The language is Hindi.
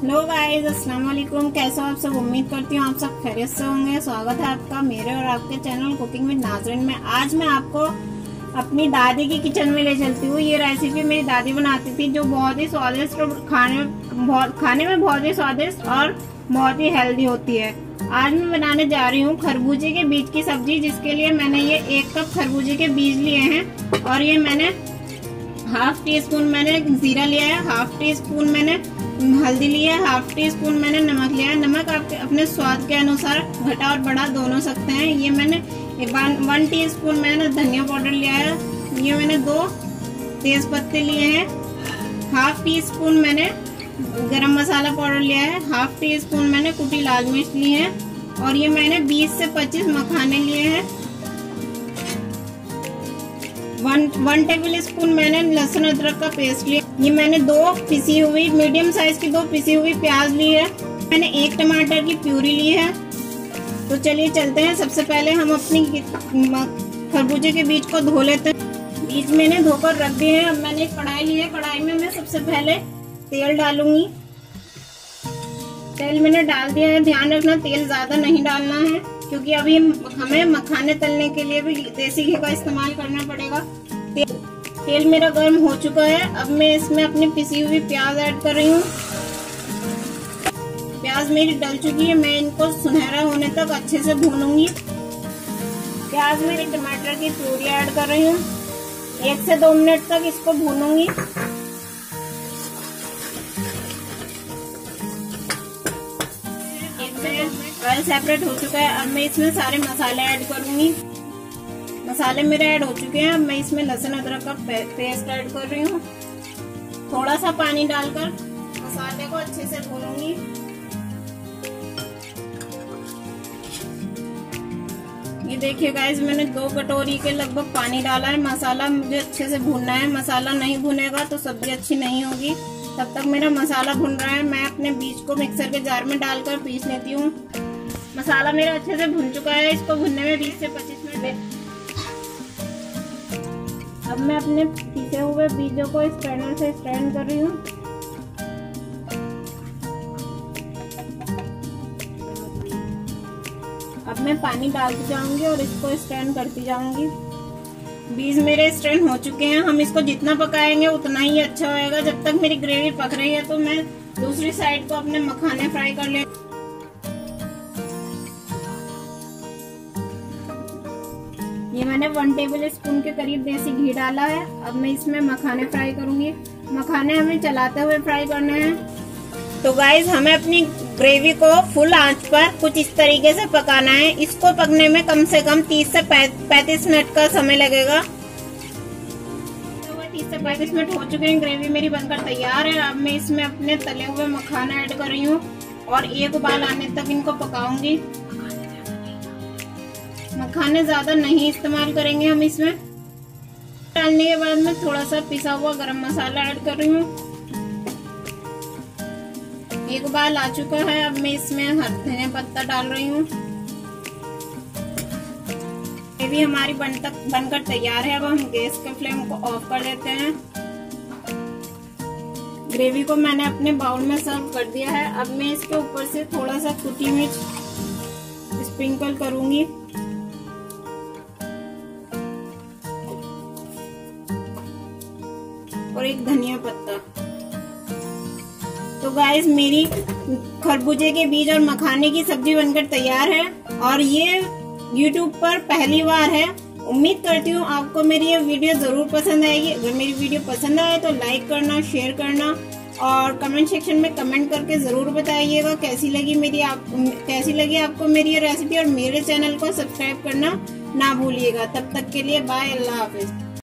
हेलो गाइस, अस्सलाम वालेकुम। कैसे हो आप सब? उम्मीद करती हूँ आप सब खैरियत से होंगे। स्वागत है आपका मेरे और आपके चैनल कुकिंग विद नाज़रीन में। आज मैं आपको अपनी दादी की किचन में ले चलती हूँ। ये रेसिपी मेरी दादी बनाती थी, जो बहुत ही स्वादिष्ट और खाने में बहुत ही स्वादिष्ट और बहुत ही हेल्दी होती है। आज मैं बनाने जा रही हूँ खरबूजे के बीज की सब्जी, जिसके लिए मैंने ये 1 कप खरबूजे के बीज लिए हैं और ये मैंने हाफ टी स्पून मैंने जीरा लिया है, हाफ टी स्पून मैंने हल्दी लिया है, हाफ टी स्पून मैंने नमक लिया है। नमक आप अपने स्वाद के अनुसार घटा और बढ़ा दोनों सकते हैं। ये मैंने 1 टीस्पून मैंने धनिया पाउडर लिया है। ये मैंने 2 तेज पत्ते लिए हैं। हाफ टी स्पून मैंने गरम मसाला पाउडर लिया है। हाफ टी स्पून मैंने कुटी लाल मिर्च ली है और ये मैंने 20 से 25 मखाने लिए हैं। 1 टेबल स्पून मैंने लहसुन अदरक का पेस्ट लिया। ये मैंने 2 पिसी हुई मीडियम साइज की 2 पिसी हुई प्याज ली है। मैंने 1 टमाटर की प्यूरी ली है। तो चलिए चलते हैं। सबसे पहले हम अपनी खरबूजे के बीज को धो लेते हैं। बीज मैंने धोकर रख दिए हैं। अब मैंने एक कढ़ाई ली है। कढ़ाई में मैं सबसे पहले तेल डालूंगी। तेल मैंने डाल दिया है। ध्यान रखना तेल ज्यादा नहीं डालना है, क्योंकि अभी हमें मखाने तलने के लिए भी देसी घी का इस्तेमाल करना पड़ेगा। तेल मेरा गर्म हो चुका है। अब मैं इसमें अपनी पिसी हुई प्याज ऐड कर रही हूँ। प्याज मेरी डल चुकी है। मैं इनको सुनहरा होने तक अच्छे से भूनूंगी। प्याज मेरी टमाटर की प्यूरी ऐड कर रही हूँ। 1 से 2 मिनट तक इसको भूनूंगी। ऑयल सेपरेट हो चुका है। अब मैं इसमें सारे मसाले ऐड करूंगी। मसाले मेरे ऐड हो चुके हैं। अब मैं इसमें लहसुन अदरक का पेस्ट ऐड कर रही हूँ। थोड़ा सा पानी डालकर मसाले को अच्छे से भूनूंगी। ये देखिए गाइस, मैंने 2 कटोरी के लगभग पानी डाला है। मसाला मुझे अच्छे से भूनना है। मसाला नहीं भुनेगा तो सब्जी अच्छी नहीं होगी। तब तक मेरा मसाला भुन रहा है। मैं अपने बीज को मिक्सर के जार में डालकर पीस लेती हूँ। मसाला मेरा अच्छे से भुन चुका है। इसको भुनने में 20 से 25 मिनट। अब मैं अपने पीसे हुए बीजों को स्ट्रेनर से स्ट्रेन कर रही हूँ। अब मैं पानी डालती जाऊंगी और इसको स्ट्रेन करती जाऊंगी। बीज मेरे स्ट्रेन हो चुके हैं। हम इसको जितना पकाएंगे उतना ही अच्छा होएगा। जब तक मेरी ग्रेवी पक रही है तो मैं दूसरी साइड को अपने मखाने फ्राई कर ले। ये मैंने 1 टेबल स्पून के करीब देसी घी डाला है। अब मैं इसमें मखाने फ्राई करूंगी। मखाने हमें चलाते हुए फ्राई करने हैं। तो गाइस, हमें अपनी ग्रेवी को फुल आंच पर कुछ इस तरीके से पकाना है। इसको पकने में कम से कम 30 से 35 मिनट का समय लगेगा। 30 से 35 मिनट हो चुके हैं। ग्रेवी मेरी बनकर तैयार है। अब मैं इसमें अपने तले हुए मखाने ऐड कर रही हूँ और 1 उबाल आने तक इनको पकाऊंगी। मखाने ज्यादा नहीं इस्तेमाल करेंगे हम इसमें। डालने के बाद मैं थोड़ा सा पिसा हुआ गरम मसाला ऐड कर रही हूँ। 1 उबाल आ चुका है। अब मैं इसमें धनिया पत्ता डाल रही हूँ। ग्रेवी हमारी बनकर तैयार है। अब हम गैस के फ्लेम को ऑफ कर देते हैं। ग्रेवी को मैंने अपने बाउल में सर्व कर दिया है। अब मैं इसके ऊपर से थोड़ा सा कुटी मिर्च स्प्रिंकल करूंगी। और 1 धनिया पत्ता। तो गाइस, मेरी खरबूजे के बीज और मखाने की सब्जी बनकर तैयार है और ये YouTube पर पहली बार है। उम्मीद करती हूँ आपको मेरी ये वीडियो जरूर पसंद आएगी। अगर मेरी वीडियो पसंद आए तो लाइक करना, शेयर करना और कमेंट सेक्शन में कमेंट करके जरूर बताइएगा कैसी लगी आपको मेरी ये रेसिपी। और मेरे चैनल को सब्सक्राइब करना ना भूलिएगा। तब तक के लिए बाय, अल्लाह हाफिज।